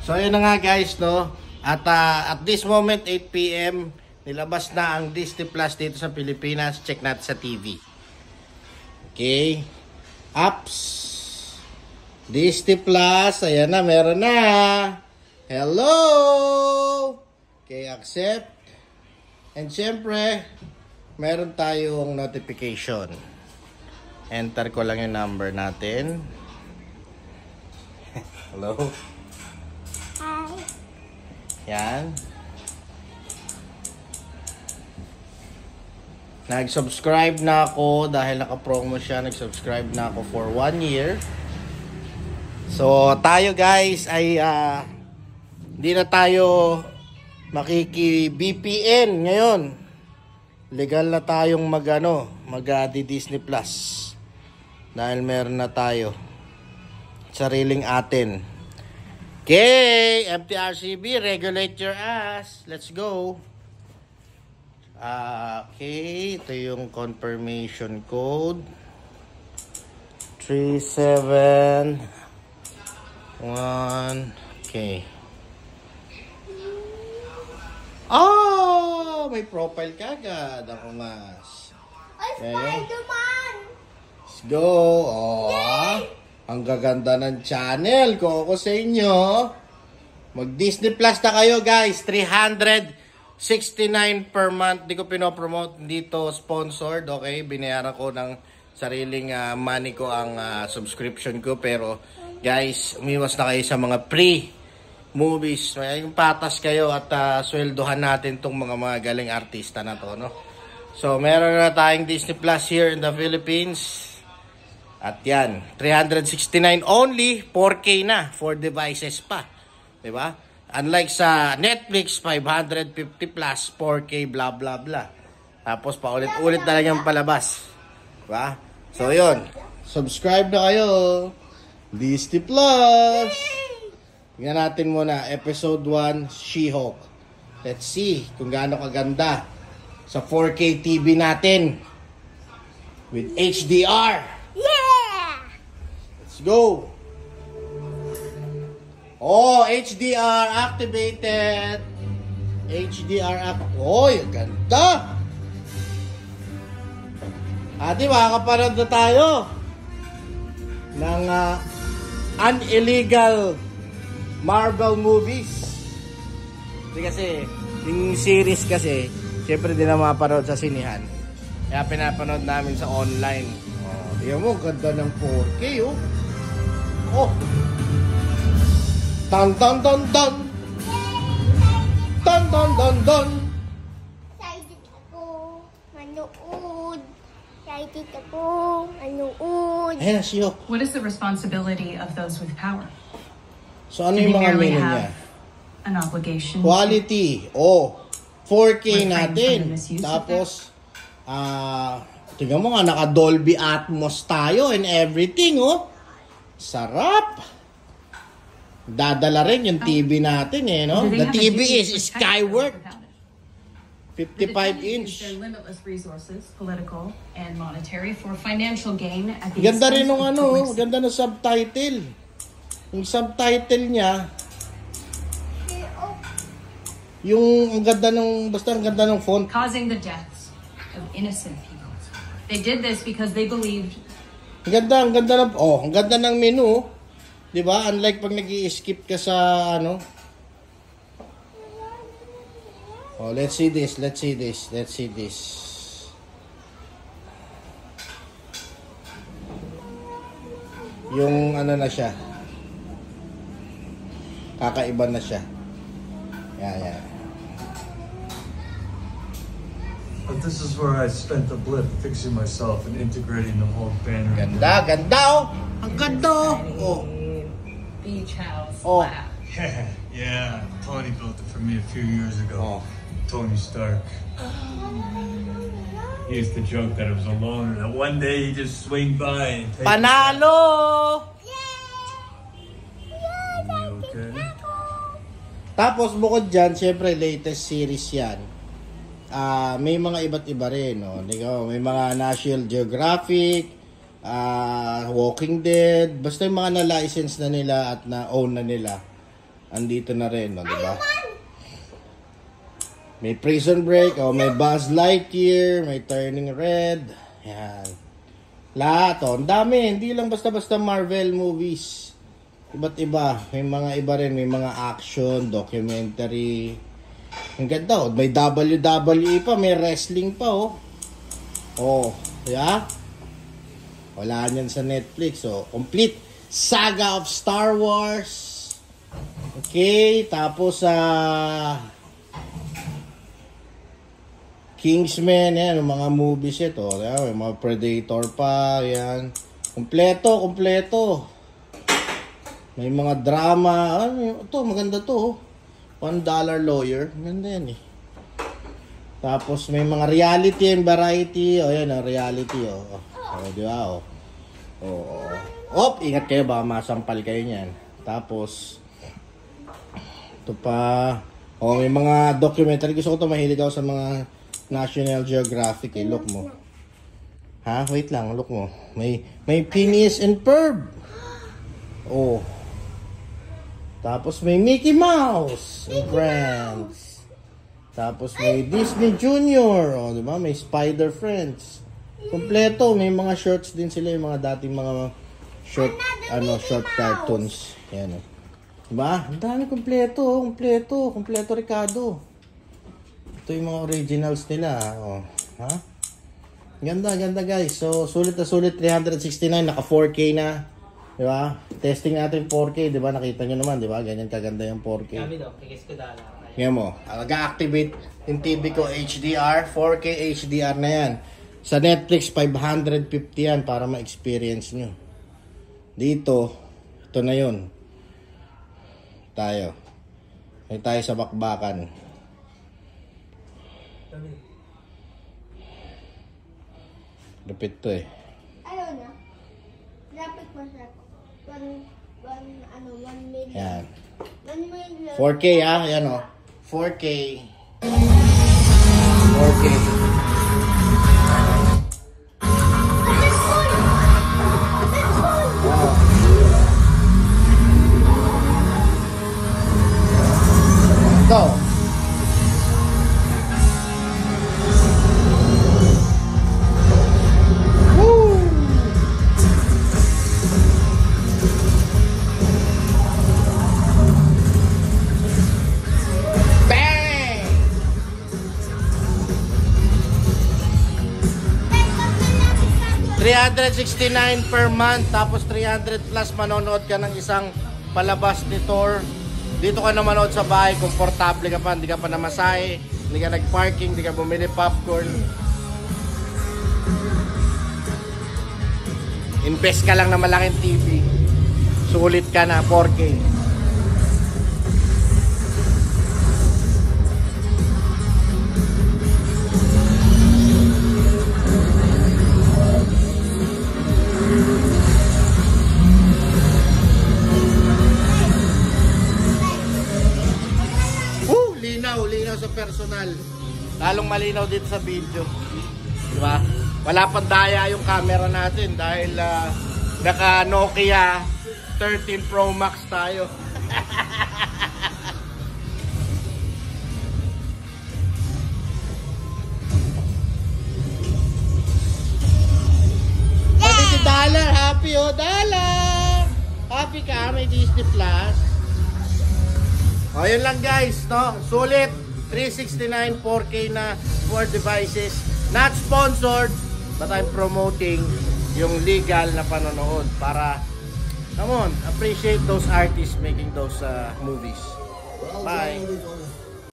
So ayun na nga guys, no. At this moment 8 PM, nilabas na ang Disney Plus dito sa Pilipinas. Check natin sa TV. Okay. Apps. Disney Plus, ayan na, meron na. Hello. Okay, accept. And syempre, meron tayong notification. Enter ko lang yung number natin. Hello. Hi. Yan. Nag-subscribe na ako dahil naka-promo siya. Nag-subscribe na ako for 1 year. So, tayo guys ay hindi na tayo makiki-VPN ngayon. Legal na tayong mag-Disney Plus. Dahil meron na tayo sariling atin. Okay, MTRCB, regulate your ass. Let's go. Okay, ito yung confirmation code. 371. Okay. Oh, may profile kagad ako mas. Ay, Spider-Man! Let's go. Oh, ang gaganda ng channel ko ako sa inyo. Mag Disney Plus na kayo guys. 369 per month. Di ko pinopromote dito sponsored. Okay, binayaran ko ng sariling money ko ang subscription ko. Pero guys, umiwas na kayo sa mga pre-movies. May patas kayo at sweldohan natin tong mga galing artista na to, no? So, meron na tayong Disney Plus here in the Philippines. At yan, 369 only, 4K na, 4 devices pa. Diba? Unlike sa Netflix, 550 plus, 4K, blah, blah, blah. Tapos, paulit-ulit na lang yung palabas. Diba? So, yun. Subscribe na kayo. Disney Plus. Tingnan natin muna, episode 1, She-Hulk. Let's see kung gaano kaganda sa 4K TV natin. With HDR. Let's go! Oh, HDR activated. HDR Oy, ang ganda! Ate, makakapanood na tayo ng unillegal Marvel movies. Kasi yung series kasi, syempre din na mapanood sa sinihan. Kaya pinapanood namin sa online. Oh, diyan mo, ganda ng 4K, oh. Oh. Tan tan tan tan. Tan tan tan tan. Excited ako manood. Excited ako manood. Ayan na siyo. What is the responsibility of those with power? So ano yung mga menu niya? An obligation. Quality. Oh. 4K natin. Tapos tingnan mo nga, naka Dolby Atmos tayo and everything, oh. Sarap. Dadala rin yung TV natin, eh, no? The TV is Skyworth. 55-inch. Their limitless resources, political and monetary, for financial gain at the Ganda rin ng expense of ganda ng subtitle. Yung subtitle niya, yung ang ganda ng, basta ang ganda ng font. causing the deaths of innocent people. They did this because they believed. Ang ganda ng menu. 'Di ba? Unlike pag nag-i-skip ka sa Oh, let's see this. Yung na siya. Kakaiba na siya. Yeah. But this is where I spent the blip fixing myself and integrating the whole banner. Ganda, oh. Ang ganda, oh. Beach house. Oh. Lab. Yeah. Tony built it for me a few years ago. Oh. Tony Stark. He used to joke that it was a loner, that one day he just swing by and take Panalo! Okay. Tapos bukod dyan, syempre latest series yan. May mga iba't iba rin, no? May mga National Geographic, Walking Dead, basta yung mga na-license na nila at na-own na nila. andito na rin, no, diba? May Prison Break, may Buzz Lightyear, may Turning Red. Yan. Lahat, ang dami. Hindi lang basta-basta Marvel movies. Iba't iba. May mga iba rin. May mga action, documentary. Ang ganda, may WWE pa, may wrestling pa, yeah? Wala niyan sa Netflix, complete saga of Star Wars. Okay, tapos Kingsman, yan, mga movies ito. May mga Predator pa, yan. Kompleto. May mga drama. Ito, maganda to. $1 Lawyer. Maganda yan eh. Tapos may mga reality and variety. Yan, reality. Di ba? Ingat kayo, baka masampal kayo niyan. Tapos, ito pa. May mga documentary. Gusto ko ito, mahilig ako sa mga National Geographic, look mo. Wait lang, look mo. May Phineas and Ferb. Tapos may Mickey Mouse and Friends. Tapos may Disney Junior, diba? May Spider Friends. Kompleto, may mga shorts din sila, yung mga dating mga short cartoons. Yan, diba? Ang dami kompleto Ricardo. Ito yung mga originals nila. Ganda guys. So, sulit na sulit. 369. Naka 4K na. Diba? Testing natin 4K. Diba? Nakita nyo naman. Diba? Ganyan kaganda yung 4K. Kami daw. Kikis ko dala. Ngayon mo. Nag-activate yung TV ko HDR. 4K HDR na yan. Sa Netflix, 550 yan para ma-experience nyo. Dito, ito na yun. Tayo sa bakbakan. Lupit to eh. Ayaw na. Lapit mo siya. 1 million. Yan. 1 million. 4K yan 4K. 4K. Go. Bang! 369 per month, tapos 300 plus manonood ka ng isang palabas ni Thor. Dito ka na manood sa bahay, komportable ka pa, hindi ka pa namasahe, hindi ka nag-parking, hindi ka bumili popcorn. Invest ka lang na malaking TV. Sulit ka na, 4K. Linaw sa personal. Lalong malinaw dito sa video. Diba? Wala pang daya yung camera natin dahil naka Nokia 13 Pro Max tayo. Pati si Dollar, happy Dollar! Happy ka, may Disney Plus. Yun lang guys, no? Sulit, 369 4K na 4 devices. Not sponsored, but I'm promoting yung legal na panonood para, come on, appreciate those artists making those movies. Bye!